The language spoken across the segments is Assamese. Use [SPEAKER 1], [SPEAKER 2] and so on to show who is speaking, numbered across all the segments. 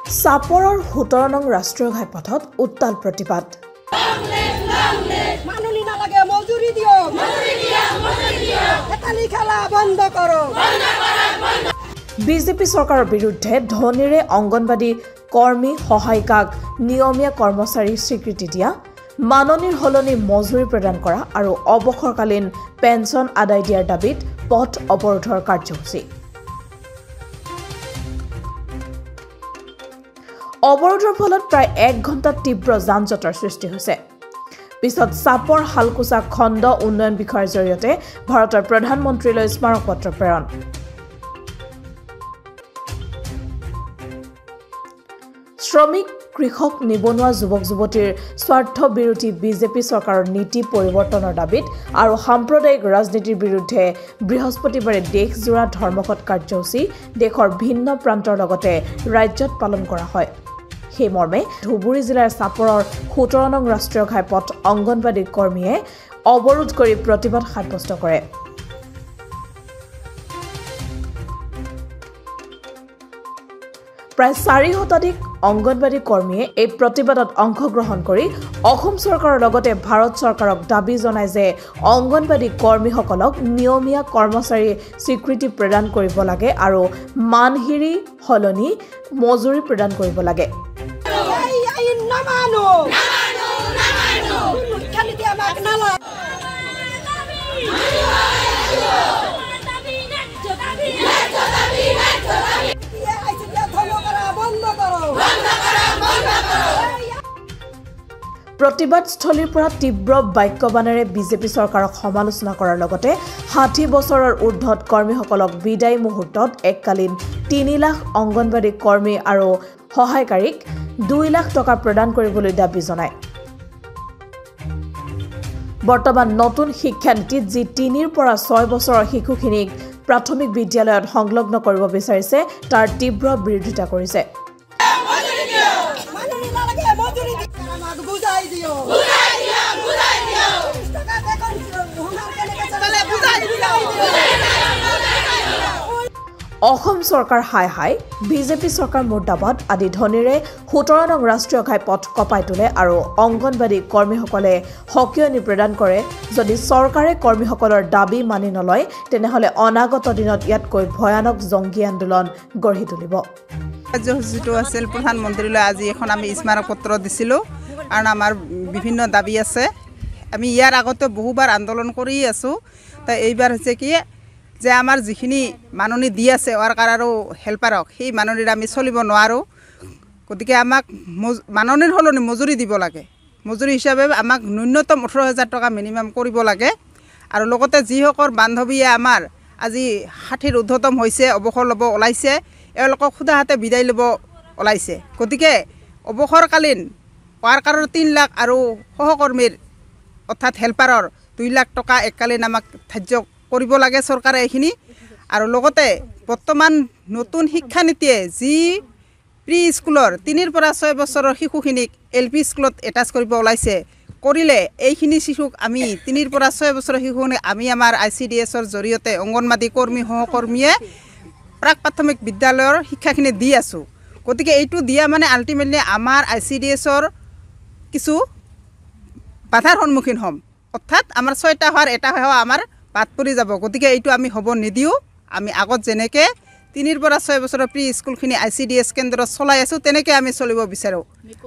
[SPEAKER 1] চাপৰৰ 17 নং ৰাষ্ট্ৰীয় ঘাইপথত উত্তাল প্ৰতিবাদ।
[SPEAKER 2] মানুনি নালাগে মজুৰি দিও হেতালি খেলা বন্ধ করো।
[SPEAKER 1] বিজেপি চৰকাৰৰ বিৰুদ্ধে ধনীৰে অংগনবাদী কৰ্মী সহায়িকাক নিয়মীয়া কৰ্মচাৰীৰ স্বীকৃতি দিয়া, মাননীৰ হলনি মজুৰি প্ৰদান কৰা আৰু অৱসৰকালীন পেঞ্চন আদায় দিয়াৰ দাবীত পথ অৱৰোধৰ কাৰ্যসূচী। অৱৰোধৰ ফলত প্ৰায় 1 ঘণ্টাত তীব্ৰ যান-জঁটৰ সৃষ্টি হৈছে। পিছত চাপৰ হালকুচা খণ্ড উন্নয়ন বিষয়ৰ জৰিয়তে ভাৰতৰ প্ৰধানমন্ত্ৰীলৈ স্মাৰক পত্ৰ প্ৰেৰণ। শ্ৰমিক, কৃষক, নিবনুৱা, যুৱক-যুৱতীৰ স্বাৰ্থ বিৰোধী বিজেপি চৰকাৰৰ নীতি পৰিৱৰ্তনৰ দাবীত আৰু সাম্প্ৰদায়িক ৰাজনীতিৰ বিৰুদ্ধে বৃহস্পতিবাৰে দেশজোৰা ধৰ্মঘট কাৰ্যসূচী দেশৰ ভিন্ন প্ৰান্তৰ লগতে ৰাজ্যত পালন কৰা হয়। সেই মৰ্মে ধুবুৰী জিলাৰ চাপৰৰ 17 নং ৰাষ্ট্ৰীয় ঘাইপথ অংগনবাদী কৰ্মীয়ে অৱৰোধ কৰি প্ৰতিবাদ সাব্যস্ত কৰে। প্ৰায় 4 শতাধিক অংগনবাদী কৰ্মীয়ে এই প্ৰতিবাদত অংশগ্ৰহণ কৰি অসম চৰকাৰৰ লগতে ভাৰত চৰকাৰক দাবী জনায় যে অংগনবাদী কৰ্মীসকলক নিয়মীয়া কৰ্মচাৰী স্বীকৃতি প্ৰদান কৰিব লাগে আৰু মানহিৰী হলনি মজুৰি প্ৰদান কৰিব লাগে। প্ৰতিবাদস্থলীৰ পৰা তীব্ৰ বাক্যবাণেৰে বিজেপি চৰকাৰক সমালোচনা কৰাৰ লগতে 60 বছৰৰ ঊৰ্ধত কৰ্মীসকলক বিদায় মুহূৰ্তত এককালীন 3 লাখ অংগনবাদী কৰ্মী আৰু সহায়কাৰীক 2 লাখ টকা প্ৰদান কৰিবলৈ দাবী জনায়। বৰ্তমান নতুন শিক্ষানীতিত যি 3 পৰা 6 বছৰৰ শিশুখিনিক প্ৰাথমিক বিদ্যালয়ত সংলগ্ন কৰিব বিচাৰিছে তাৰ তীব্ৰ বিৰোধিতা কৰিছে। অসম চৰকাৰ হাই হাই, বিজেপি চৰকাৰ মুৰ্দাবাদ আদি ধ্বনিৰে 17 নং ৰাষ্ট্ৰীয় ঘাইপথ কপাই তোলে আৰু অংগনবাদী কৰ্মীসকলে সকিয়নি প্ৰদান কৰে। যদি চৰকাৰে কৰ্মীসকলৰ দাবী মানি নলয় তেনেহলে অনাগত দিনত ইয়াতকৈ ভয়ানক জংগী আন্দোলন গঢ়ি তুলিব।
[SPEAKER 3] কাৰ্যসূচীটো আছিল প্ৰধানমন্ত্ৰীলৈ আজি এখন আমি স্মাৰক পত্ৰ দিছিলোঁ কাৰণ আমাৰ বিভিন্ন দাবী আছে। আমি ইয়াৰ আগতে বহুবাৰ আন্দোলন কৰি আছোঁ। তো এইবাৰ হৈছে কি যে আমাৰ যিখিনি মাননি দি আছে ৱাৰ্কাৰ আৰু হেল্পাৰক সেই মাননিৰ আমি চলিব নোৱাৰোঁ। গতিকে আমাক মাননিৰ সলনি মজুৰি দিব লাগে। মজুৰি হিচাপে আমাক ন্যূনতম 18,000 টকা মিনিমাম কৰিব লাগে। আৰু লগতে যিসকল বান্ধৱীয়ে আমাৰ আজি 60ৰ ঊৰ্ধতম হৈছে, অৱসৰ ল'ব ওলাইছে, এওঁলোকক সোধা হাতে বিদায় ল'ব ওলাইছে। গতিকে অৱসৰকালীন ৱাৰ্কাৰৰ 3 লাখ আৰু সহকৰ্মীৰ অৰ্থাৎ হেল্পাৰৰ 2 লাখ টকা এককালীন আমাক ধাৰ্য কৰিব লাগে চৰকাৰে এইখিনি। আৰু লগতে বৰ্তমান নতুন শিক্ষানীতিয়ে যি প্ৰি স্কুলৰ 3 পৰা 6 বছৰৰ শিশুখিনিক LP স্কুলত এটাচ কৰিব ওলাইছে, কৰিলে এইখিনি শিশুক আমি 3 পৰা 6 বছৰৰ শিশুখিনিক আমি আমাৰ ICDSৰ জৰিয়তে অংগনবাদী কৰ্মী সহকৰ্মীয়ে প্ৰাক প্ৰাথমিক বিদ্যালয়ৰ শিক্ষাখিনি দি আছোঁ। গতিকে এইটো দিয়া মানে আল্টিমেটলি আমাৰ ICDSৰ কিছু বাধাৰ সন্মুখীন হ'ম, অৰ্থাৎ আমাৰ 6টা হোৱাৰ 1টা হোৱা আমাৰ বাদ পৰি যাব। গতিকে এইটো আমি হ'ব নিদিওঁ। আমি আগত যেনেকৈ 3 পৰা 6 বছৰৰ প্ৰি স্কুলখিনি ICDS কেন্দ্ৰত চলাই আছোঁ তেনেকৈ আমি চলিব বিচাৰোঁ।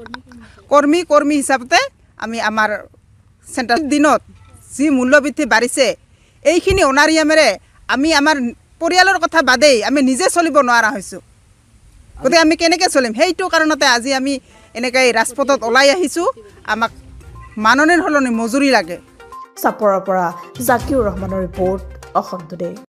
[SPEAKER 3] কৰ্মী হিচাপতে আমি আমাৰ চেণ্টাৰ দিনত যি মূল্যবৃদ্ধি বাঢ়িছে এইখিনি অনাৰিয়ামেৰে আমি আমাৰ পৰিয়ালৰ কথা বাদেই আমি নিজে চলিব নোৱাৰা হৈছোঁ। গতিকে আমি কেনেকৈ চলিম? সেইটো কাৰণতে আজি আমি এনেকৈ ৰাজপথত ওলাই আহিছোঁ। আমাক মাননিৰ সলনি মজুৰি লাগে।
[SPEAKER 1] চাপৰৰ পৰা জাকিউৰ ৰহমানৰ ৰিপৰ্ট, অসম টুডে।